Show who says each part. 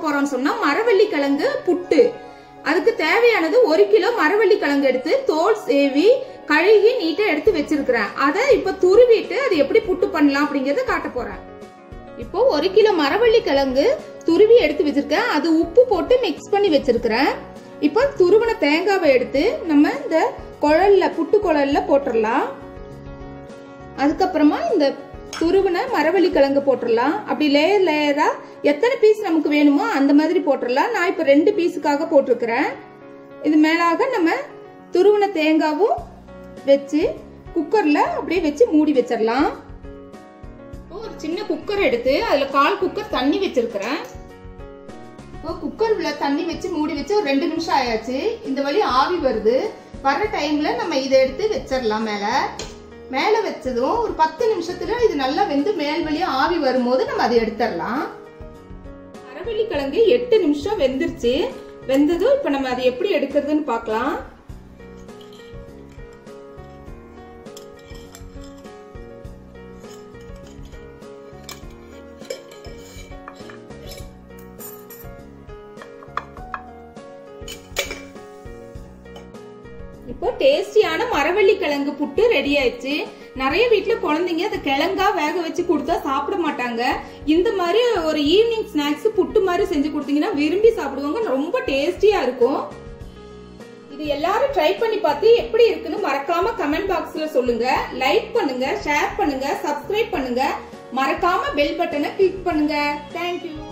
Speaker 1: போறோம்னு சொன்னா மரவள்ளி கிழங்கு புட்டு. அதுக்கு தேவையானது 1 கிலோ மரவள்ளி கிழங்கு எடுத்து தோல் சேவி கழுகி நீட்டா எடுத்து வச்சிருக்கிறேன். அதை இப்ப துருவிட்டு அது எப்படி புட்டு பண்ணலாம் அப்படிங்கறத காட்ட போறேன். இப்போ 1 கிலோ மரவள்ளி கிழங்கு துருவி எடுத்து வச்சிருக்கேன். அது உப்பு போட்டு மிக்ஸ் பண்ணி வச்சிருக்கிறேன். இப்போ துருவன தேங்காவை எடுத்து நம்ம இந்த குழல்ல புட்டு குழல்ல போட்டுடலாம். அதுக்கப்புறமா இந்த துருவன மரவள்ளி கிழங்கு போட்டுடலாம். அப்படி லேயர் லேயரா எத்தனை பீஸ் நமக்கு வேணுமோ அந்த மாதிரி போட்டுடலாம். நான் இப்ப 2 பீஸுக்காக போட்டிருக்கிறேன். இது மேலாக நம்ம துருவன தேங்காவும் வச்சு குக்கர்ல அப்படியே வச்சு மூடி வச்சிடலாம். ஒரு சின்ன குக்கர் எடுத்து அதுல 1/4 குக்கர் தண்ணி வச்சிருக்கிறேன். குக்கர் உள்ள தண்ணி வச்சு மூடி வச்சு ஒரு 2 நிமிஷம் ஆயாச்சு. இந்த வழி ஆவி வருது. வர்ற டைம்ல நம்ம இதை எடுத்து வச்சிடலாம். மேல வச்சதும் ஒரு 10 நிமிஷத்துல இது நல்லா வெந்து மேல் வழியா ஆவி வரும்போது நம்ம அதை எடுத்துடலாம். மரவள்ளி கிழங்கு 8 நிமிஷம் வெந்துருச்சு. வெந்ததும் இப்ப நம்ம அதை எப்படி எடுக்கிறதுன்னு பார்க்கலாம். இப்போ டேஸ்டியான மரவள்ளி கிழங்கு புட்டு ரெடி ஆயிடுச்சு. நிறைய வீட்டுல குழந்தைங்க அதை கிழங்கா வேக வச்சு கொடுத்தா சாப்பிட மாட்டாங்க. இந்த மாதிரி ஒரு ஈவினிங் ஸ்நாக்ஸ் புட்டு மாதிரி செஞ்சு கொடுத்தீங்கன்னா விரும்பி சாப்பிடுவாங்க. ரொம்ப டேஸ்டியா இருக்கும். இது எல்லாரும் ட்ரை பண்ணி பார்த்து எப்படி இருக்குன்னு மறக்காம கமெண்ட் பாக்ஸ்ல சொல்லுங்க. லைக் பண்ணுங்க, ஷேர் பண்ணுங்க, சப்ஸ்கிரைப் பண்ணுங்க. மறக்காம பெல் பட்டனை கிளிக் பண்ணுங்க. தேங்க்யூ.